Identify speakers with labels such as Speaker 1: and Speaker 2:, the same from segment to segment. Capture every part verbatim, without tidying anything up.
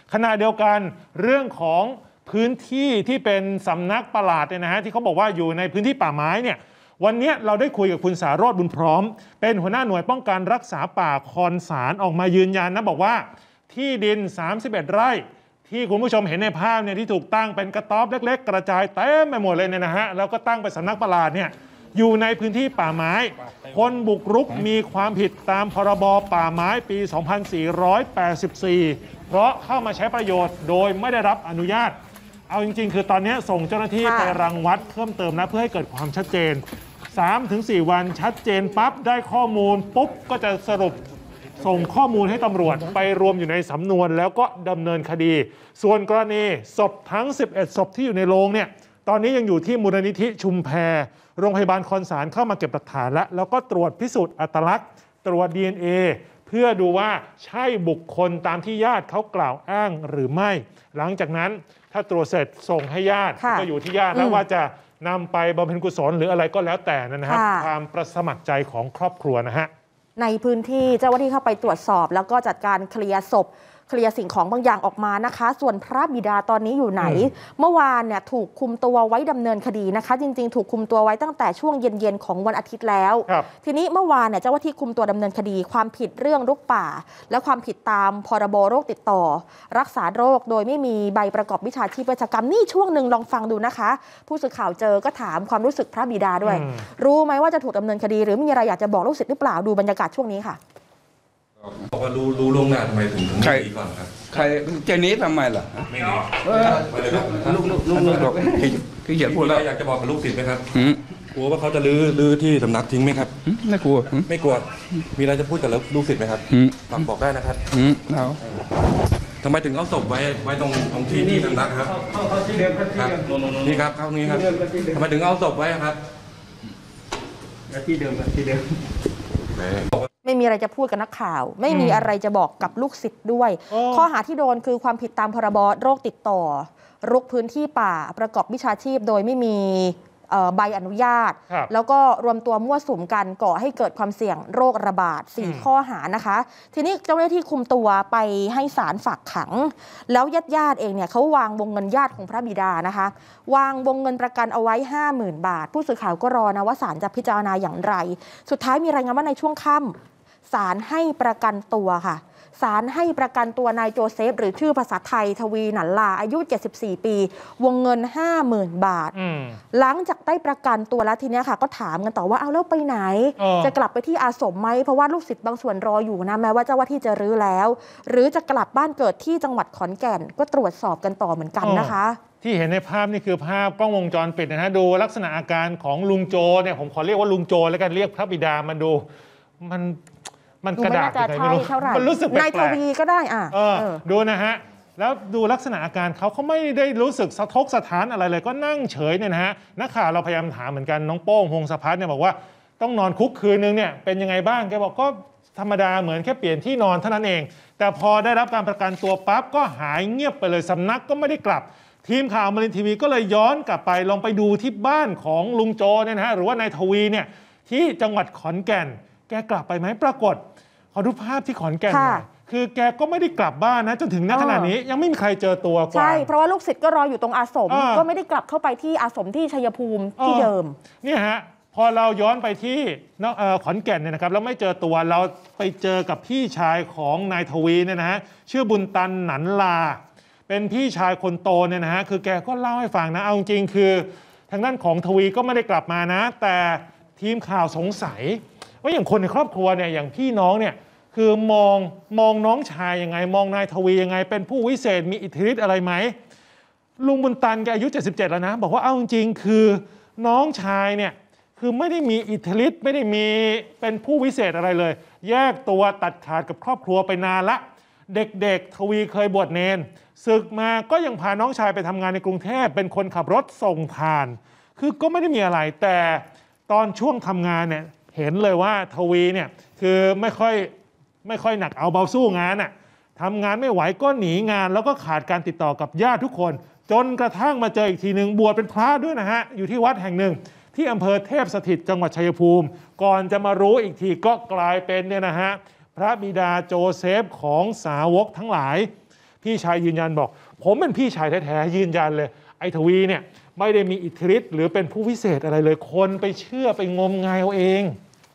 Speaker 1: ขณะเดียวกันเรื่องของพื้นที่ที่เป็นสำนักประหลาดเนี่ยนะฮะที่เขาบอกว่าอยู่ในพื้นที่ป่าไม้เนี่ยวันนี้เราได้คุยกับคุณสารโรจน์บุญพร้อมเป็นหัวหน้าหน่วยป้องกันรักษาป่าคอนสารออกมายืนยันนะบอกว่าที่ดินสามสิบเอ็ดไร่ที่คุณผู้ชมเห็นในภาพเนี่ยที่ถูกตั้งเป็นกระต๊อบเล็กๆกระจายเต็มไปหมดเลยเนี่ยนะฮะแล้วก็ตั้งเป็นสำนักประหลาดเนี่ยอยู่ในพื้นที่ป่าไม้คนบุกรุกมีความผิดตามพรบป่าไม้ปีสองพันสี่ร้อยแปดสิบสี่เพราะเข้ามาใช้ประโยชน์โดยไม่ได้รับอนุญาตเอาจริงๆคือตอนนี้ส่งเจ้าหน้าที่ไปรังวัดเพิ่มเติมนะเพื่อให้เกิดความชัดเจน สามถึงสี่ วันชัดเจนปั๊บได้ข้อมูลปุ๊บก็จะสรุปส่งข้อมูลให้ตำรวจไปรวมอยู่ในสำนวนแล้วก็ดำเนินคดีส่วนกรณีศพทั้งสิบเอ็ดศพที่อยู่ในโรงเนี่ยตอนนี้ยังอยู่ที่มูลนิธิชุมแพโรงพยาบาลคอนสารเข้ามาเก็บหลักฐานแล้วแล้วก็ตรวจพิสูจน์อัตลักษณ์ตรวจ ดี เอ็น เอ เพื่อดูว่าใช่บุคคลตามที่ญาติเขากล่าวอ้างหรือไม่หลังจากนั้นถ้าตรวจเสร็จส่งให้ญาติก็อยู่ที่ญาติแล้วว่าจะนำไปบำเพ็ญกุศลหรืออะไรก็แล้วแต่นะครับความประสมัครใจของครอบครัวนะฮะ
Speaker 2: ในพื้นที่เจ้าหน้าที่เข้าไปตรวจสอบแล้วก็จัดการเคลียร์ศพเคลียร์สิ่งของบางอย่างออกมานะคะส่วนพระบิดาตอนนี้อยู่ไหนเมื่อวานเนี่ยถูกคุมตัวไว้ดำเนินคดีนะคะจริงๆถูกคุมตัวไว้ตั้งแต่ช่วงเย็นๆของวันอาทิตย์แล้วทีนี้เมื่อวานเนี่ยเจ้าหน้าที่คุมตัวดำเนินคดีความผิดเรื่องรุกป่าและความผิดตามพรบโรคติดต่อรักษาโรคโดยไม่มีใบประกอบวิชาชีพเวชกรรมนี่ช่วงหนึ่งลองฟังดูนะคะผู้สื่อข่าวเจอก็ถามความรู้สึกพระบิดาด้วยรู้ไหมว่าจะถูกดำเนินคดีหรือมีอะไรอยากจะบอกลูกศิษย์หรือเปล่าดูบรรยากาศช่วงนี้ค่ะ
Speaker 3: บอกว่ารู้รู้ล่วงหน้าทำไมถึงถึงหนีก่อนครับ
Speaker 4: ใครจะหนีทำไมล่ะ
Speaker 3: ไม่หนี
Speaker 4: ลูกลูกลูกลูกบอกคือเขียนพูดแล้ว
Speaker 3: อยากจะบอกกับลูกศิษย์ไหมครับกลัวว่าเขาจะลื้อลื้อที่สำนักทิ้งไหมครับ
Speaker 4: ไม่กลัว
Speaker 3: ไม่กลัวมีอะไรจะพูดกับลูกศิษย์ไหมครับบอกได้นะครับ
Speaker 4: เอา
Speaker 3: ทำไมถึงเอาศพไว้ไว้ตรงตรงที่ที่สำนักครับนี่ครับเข้านี้ครับทำไมถึงเอาศพไว้ครับ
Speaker 4: ที่เดิมที่เดิม
Speaker 2: ไม่มีอะไรจะพูดกับนักข่าวไม่มีอะไรจะบอกกับลูกศิษย์ด้วยข้อหาที่โดนคือความผิดตามพรบโรคติดต่อรุกพื้นที่ป่าประกอบวิชาชีพโดยไม่มีใบอนุญาตแล้วก็รวมตัวมั่วสุมกันก่อให้เกิดความเสี่ยงโรคระบาดสี่ข้อหานะคะทีนี้เจ้าหน้าที่คุมตัวไปให้ศาลฝากขังแล้วญาติญาติเองเนี่ยเขาวางวงเงินญาติของพระบิดานะคะวางวงเงินประกันเอาไว้ ห้าหมื่น บาทผู้สื่อข่าวก็รอนะว่าศาลจะพิจารณาอย่างไรสุดท้ายมีรายงานว่าในช่วงค่ำศาลให้ประกันตัวค่ะศาลให้ประกันตัวนายโจเซฟหรือชื่อภาษาไทยทวีหนันลาอายุเจ็ดสิบสี่ปีวงเงิน ห้าหมื่น บาทหลังจากได้ประกันตัวแล้วทีนี้ค่ะก็ถามกันต่อว่าเอาแล้วไปไหนจะกลับไปที่อาสมไหมเพราะว่าลูกศิษย์บางส่วนรออยู่นะแม้ว่าเจ้าหน้าที่จะรื้อแล้วหรือจะกลับบ้านเกิดที่จังหวัดขอนแก่นก็ตรวจสอบกันต่อเหมือนกันนะคะ
Speaker 1: ที่เห็นในภาพนี่คือภาพกล้องวงจรปิดนะฮะดูลักษณะอาการของลุงโจเนี่ยผมขอเรียกว่าลุงโจแล้วกันเรียกพระบิดามาดูมันมันกระดาษยังไงไม่รู้มันรู้สึกแปลกๆนาย
Speaker 2: ทวีก็ได้อ่ะ
Speaker 1: ดูนะฮะแล้วดูลักษณะอาการเขาเขาไม่ได้รู้สึกสะทกสะท้านอะไรเลยก็นั่งเฉยเนี่ยนะฮะนักข่าวเราพยายามถามเหมือนกันน้องโป้งพงศพัฒน์เนี่ยบอกว่าต้องนอนคุกคืนนึงเนี่ยเป็นยังไงบ้างแกบอกก็ธรรมดาเหมือนแค่เปลี่ยนที่นอนเท่านั้นเองแต่พอได้รับการประกันตัวปั๊บก็หายเงียบไปเลยสำนักก็ไม่ได้กลับทีมข่าวอมรินทร์ทีวีก็เลยย้อนกลับไปลองไปดูที่บ้านของลุงโจเนี่ยนะฮะหรือว่านายทวีเนี่ยที่จังหวัดขอนแก่นแกกลับไปไหมปรากฏขอดูภาพที่ขอนแก่นหน่อยคือแกก็ไม่ได้กลับบ้านนะจนถึงณขณะนี้ยังไม่มีใครเจอตัว
Speaker 2: ใช่เพราะว่าลูกศิษย์ก็รออยู่ตรงอาสมก็ไม่ได้กลับเข้าไปที่อาสมที่ชัยภูมิที่เดิม
Speaker 1: เนี่ยฮะพอเราย้อนไปที่ขอนแก่นเนี่ยนะครับแล้วไม่เจอตัวเราไปเจอกับพี่ชายของนายทวีเนี่ยนะฮะชื่อบุญตันหนันลาเป็นพี่ชายคนโตเนี่ยนะฮะคือแกก็เล่าให้ฟังนะเอาจริงคือทางด้านของทวีก็ไม่ได้กลับมานะแต่ทีมข่าวสงสัยว่าอย่างคนในครอบครัวเนี่ยอย่างพี่น้องเนี่ยคือมองมองน้องชายยังไงมองนายทวียังไงเป็นผู้วิเศษมีอิทธิฤทธิ์อะไรไหมลุงบุญตันแกอายุเจ็ดสิบเจ็ดแล้วนะบอกว่าเอาจริงคือน้องชายเนี่ยคือไม่ได้มีอิทธิฤทธิ์ไม่ได้มีเป็นผู้วิเศษอะไรเลยแยกตัวตัดขาดกับครอบครัวไปนานละเด็กๆทวีเคยบวชเนรศึกมาก็ยังพาน้องชายไปทำงานในกรุงเทพเป็นคนขับรถส่งทานคือก็ไม่ได้มีอะไรแต่ตอนช่วงทำงานเนี่ยเห็นเลยว่าทวีเนี่ยคือไม่ค่อยไม่ค่อยหนักเอาเบาสู้งานน่ะทำงานไม่ไหวก็หนีงานแล้วก็ขาดการติดต่อกับญาติทุกคนจนกระทั่งมาเจออีกทีหนึ่งบวชเป็นพระด้วยนะฮะอยู่ที่วัดแห่งหนึ่งที่อำเภอเทพสถิตจังหวัดชัยภูมิก่อนจะมารู้อีกทีก็กลายเป็นเนี่ยนะฮะพระบิดาโจเซฟของสาวกทั้งหลายพี่ชายยืนยันบอกผมเป็นพี่ชายแท้ๆยืนยันเลยไอ้ทวีเนี่ยไม่ได้มีอิทธิฤทธิ์หรือเป็นผู้วิเศษอะไรเลยคนไปเชื่อไปงมงายเอาเอง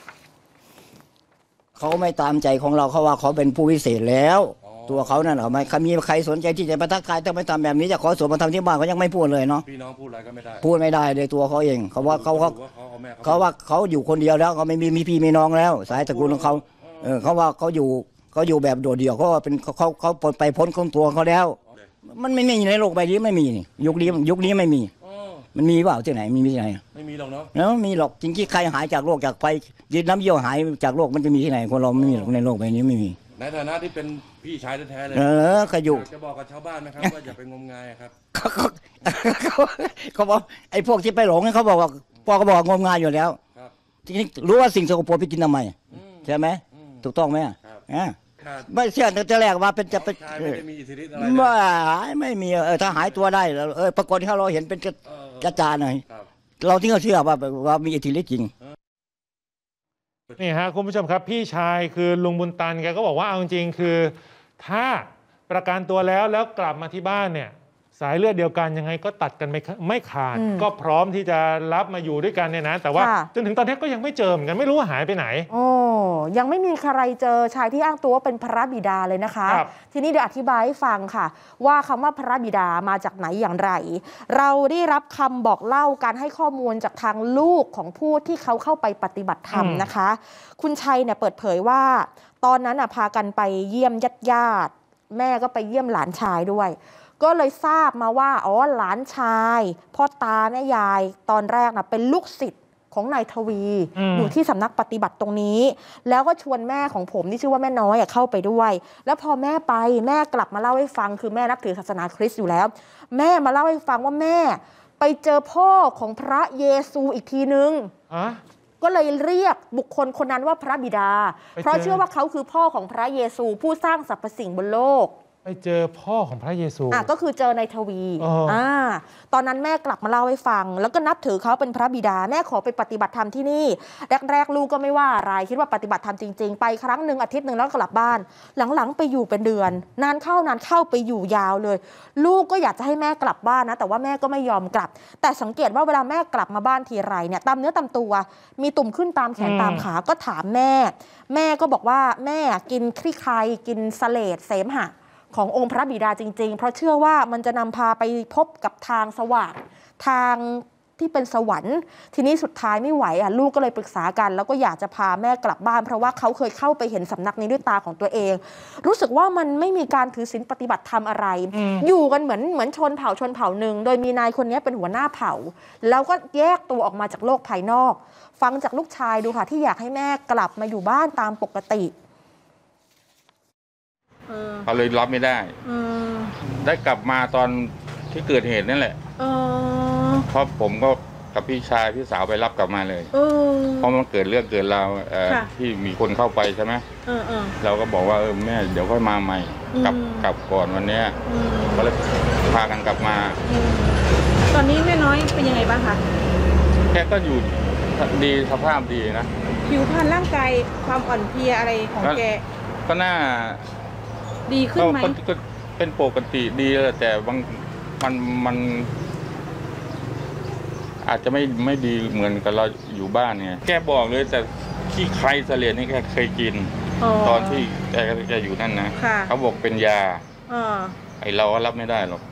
Speaker 5: เขาไม่ตามใจของเราเขาว่าเขาเป็นผู้วิเศษแล้วตัวเขานั่นเหรอไม่มีใครสนใจที่จะมาทักทายต้องไม่ทำแบบนี้จะขอสวดมาทำที่บ้านเขายังไม่พูดเลยเนาะ
Speaker 3: พี่น้องพูดอะไรก็ไม่ได้
Speaker 5: พูดไม่ได้เลยตัวเขาเองเขาว่าเขาเขาเขาว่าเขาอยู่คนเดียวแล้วเขาไม่มีมีพี่มีน้องแล้วสายตระกูลของเขาเออเขาว่าเขาอยู่เขาอยู่แบบโดดเดี่ยวเขาว่าเป็นเขาเขาไปพ้นของตัวเขาแล้วมันไม่มีในโลกใบนี้ไม่มีนี่ยุคนี้ยุคนี้ไม่มีมันมีเปล่าที่ไหนมีที่ไหน
Speaker 3: ไม่มีหรอกเนาะ
Speaker 5: แล้วมีหรอกจริงๆใครหายจากโรคจากไฟยืนน้ำเยี่ยวหายจากโรคมันจะมีที่ไหนคนเราไม่มีหรอกในโลกใบนี้ไม่มี
Speaker 3: ในฐานะที่เป็นพี่ชายแท้ๆเลย
Speaker 5: เออขยุ
Speaker 3: จะบอกกับชาวบ้านไหมครับว่าอย่าไปงมงายครับ
Speaker 5: เขาเขาบอกไอ้พวกที่ไปหลงเขาบอกว่าพ่อก็บอกงมงายอยู่แล้วทีนี้รู้ว่าสิ่งสกปรกไปกินทำไมใช่ไหมถูกต้องไหมอ่าไม่เชื่อตั้งแต่แรกว่าเป็นจะเป็น
Speaker 3: ไม่ได้มีอิทธิฤทธิ์อะไร
Speaker 5: ไม่ไม่มีเออถ้าหายตัวได้เออปรากฏที่เราเห็นเป็นกระจายหน่อยเราที่เราเชื่อว่าว่ามีอิทธิฤทธิ์จริง
Speaker 1: นี่ฮะคุณผู้ชมครับพี่ชายคือลุงบุญตันแกก็บอกว่าเอาจริงคือถ้าประกันตัวแล้วแล้วกลับมาที่บ้านเนี่ยสายเลือดเดียวกันยังไงก็ตัดกันไม่ไม่ขาดก็พร้อมที่จะรับมาอยู่ด้วยกันเนี่ยนะแต่ว่าจนถึงตอนนี้ก็ยังไม่เจอเหมือนกันไม่รู้ว่าหายไปไหน
Speaker 2: โอ้ยังไม่มีใครเจอชายที่อ้างตัวว่าเป็นพระบิดาเลยนะคะทีนี้เดี๋ยวอธิบายให้ฟังค่ะว่าคำว่าพระบิดามาจากไหนอย่างไรเราได้รับคำบอกเล่าการให้ข้อมูลจากทางลูกของผู้ที่เขาเข้าไปปฏิบัติธรรมนะคะคุณชัยเนี่ยเปิดเผยว่าตอนนั้นพากันไปเยี่ยมญาติญาติแม่ก็ไปเยี่ยมหลานชายด้วยก็เลยทราบมาว่าอ๋อหลานชายพ่อตาแม่ยายตอนแรกนะเป็นลูกศิษย์ของนายทวี อ, อยู่ที่สำนักปฏิบัติตรงนี้แล้วก็ชวนแม่ของผมที่ชื่อว่าแม่น้อยเข้าไปด้วยแล้วพอแม่ไปแม่กลับมาเล่าให้ฟังคือแม่นับถือศาสนาคริสต์อยู่แล้วแม่มาเล่าให้ฟังว่าแม่ไปเจอพ่อของพระเยซูอีกทีนึงก็เลยเรียกบุคคลคนนั้นว่าพระบิดาเพราะเชื่อว่าเขาคือพ่อของพระเยซูผู้สร้างสรรพสิ่งบนโลก
Speaker 1: ไปเจอพ่อของพระเยซู
Speaker 2: อ่ะก็คือเจอในทวีอ่าตอนนั้นแม่กลับมาเล่าให้ฟังแล้วก็นับถือเขาเป็นพระบิดาแม่ขอไปปฏิบัติธรรมที่นี่แรกๆลูกก็ไม่ว่าอะไรคิดว่าปฏิบัติธรรมจริงๆไปครั้งหนึ่งอาทิตย์หนึ่งแล้วกลับบ้านหลังๆไปอยู่เป็นเดือนนานเข้านานเข้าไปอยู่ยาวเลยลูกก็อยากจะให้แม่กลับบ้านนะแต่ว่าแม่ก็ไม่ยอมกลับแต่สังเกตว่าเวลาแม่กลับมาบ้านทีไรเนี่ยตามเนื้อตามตัวมีตุ่มขึ้นตามแขนตามขาก็ถามแม่แม่ก็บอกว่าแม่กินคลี่ไคร้กินสเลดเสมหะขององค์พระบิดาจริงๆเพราะเชื่อว่ามันจะนำพาไปพบกับทางสว่างทางที่เป็นสวรรค์ทีนี้สุดท้ายไม่ไหวอ่ะลูกก็เลยปรึกษากันแล้วก็อยากจะพาแม่กลับบ้านเพราะว่าเขาเคยเข้าไปเห็นสำนักนี้ด้วยตาของตัวเองรู้สึกว่ามันไม่มีการถือศีลปฏิบัติธรรมอะไร อ, อยู่กันเหมือนเหมือนชนเผ่าชนเผ่าหนึ่งโดยมีนายคนนี้เป็นหัวหน้าเผ่าแล้วก็แยกตัวออกมาจากโลกภายนอกฟังจากลูกชายดูค่ะที่อยากให้แม่กลับมาอยู่บ้านตามปกติ
Speaker 4: เขาเลยรับไม่ได้ได้กลับมาตอนที่เกิดเหตุนั่นแหละเพราะผมก็กับพี่ชายพี่สาวไปรับกลับมาเลยเพราะมันเกิดเรื่องเกิดราวที่มีคนเข้าไปใช่ไหมเราก็บอกว่าเออแม่เดี๋ยวค่อยมาใหม่กลับกลับก่อนวันนี้ก็เลยพากันกลับมา
Speaker 6: ตอนนี้แม่น้อยเป็นยังไงบ้างคะ
Speaker 4: แค่ก็อยู่ดีสภาพดีนะ
Speaker 6: ผิวพรรณร่างกายความอ่อนเพลียอะไรของแก
Speaker 4: ก็น่า
Speaker 6: ดีขึ้นไหม
Speaker 4: ก็เป็นปกติดีแต่บางมันมันอาจจะไม่ไม่ดีเหมือนกับเราอยู่บ้านไงแกบอกเลยแต่ขี้ไคร้เสลียดนี่แกเคยกินตอนที่แกแกอยู่นั่นนะเขาบอกเป็นยาไอเราก็รับไม่ได้หรอก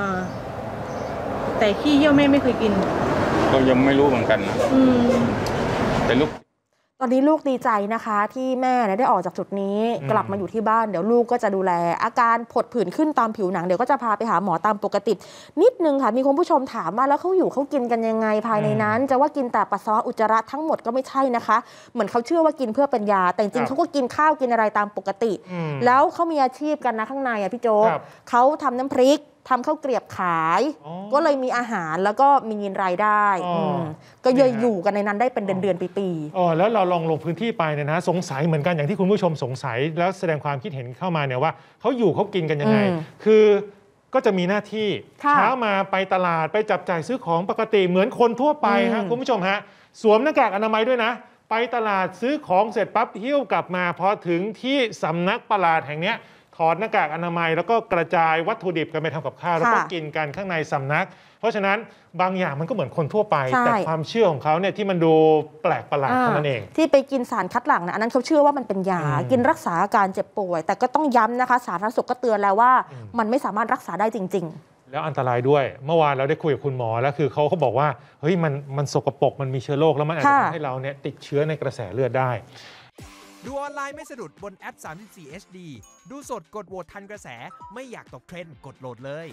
Speaker 6: แต่ขี้เยี่ยวแม่ไม่เคยกิน
Speaker 4: ก็ยังไม่รู้เหมือนกันนะแต่ลูก
Speaker 2: ตอนนี้ลูกดีใจนะคะที่แม่ได้ออกจากจุดนี้กลับมาอยู่ที่บ้านเดี๋ยวลูกก็จะดูแลอาการผดผื่นขึ้นตามผิวหนังเดี๋ยวก็จะพาไปหาหมอตามปกตินิดนึงค่ะมีคุณผู้ชมถามว่าแล้วเขาอยู่เขากินกันยังไงภายในนั้นจะว่ากินแต่ปัสสาวะอุจจาระทั้งหมดก็ไม่ใช่นะคะเหมือนเขาเชื่อว่ากินเพื่อเป็นยาแต่จริงเขาก็กินข้าวกินอะไรตามปกติแล้วเขามีอาชีพกันนะข้างในอ่ะพี่โจ๊กเขาทำน้ำพริกทำข้าวเกรียบขายก็เลยมีอาหารแล้วก็มีเงินรายได้ก็เยอะอยู่กันในนั้นได้เป็นเดือนเดือนปีๆ
Speaker 1: อ๋อแล้วเราลองลงพื้นที่ไปเนี่ยนะสงสัยเหมือนกันอย่างที่คุณผู้ชมสงสัยแล้วแสดงความคิดเห็นเข้ามาเนี่ยว่าเขาอยู่เขากินกันยังไงคือก็จะมีหน้าที่เช้ามาไปตลาดไปจับจ่ายซื้อของปกติเหมือนคนทั่วไปฮะคุณผู้ชมฮะสวมหน้ากากอนามัยด้วยนะไปตลาดซื้อของเสร็จปั๊บหิ้วกลับมาพอถึงที่สำนักประหลาดแห่งนี้ถอดหน้ากากอนามัยแล้วก็กระจายวัตถุดิบกันไปทำกับข้าวแล้วก็กินกันข้างในสำนักเพราะฉะนั้นบางอย่างมันก็เหมือนคนทั่วไปแต่ความเชื่อของเขาเนี่ยที่มันดูแปลกประหลาดเท่านั้นเอง
Speaker 2: ที่ไปกินสารคัดหลั่งนะอันนั้นเขาเชื่อว่ามันเป็นยากินรักษาอาการเจ็บป่วยแต่ก็ต้องย้ำนะคะสาธารณสุขก็เตือนแล้วว่ามันไม่สามารถรักษาได้จริงๆ
Speaker 1: แล้วอันตรายด้วยเมื่อวานเราได้คุยกับคุณหมอแล้วคือเขาเขาบอกว่าเฮ้ยมันมันสกปรกมันมีเชื้อโรคแล้วมันอาจจะทำให้เราเนี่ยติดเชื้อในกระแสเลือดได้
Speaker 7: ดูออนไลน์ไม่สะดุดบนแอป สามสิบสี่ เอช ดี ดูสดกดโหวตทันกระแสไม่อยากตกเทรนด์กดโหลดเลย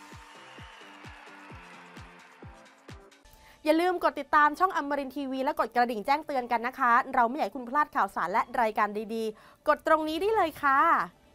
Speaker 2: อย่าลืมกดติดตามช่องอมรินทร์ทีวีและกดกระดิ่งแจ้งเตือนกันนะคะเราไม่อยากให้คุณพลาดข่าวสารและรายการดีๆกดตรงนี้ได้เลยค่ะ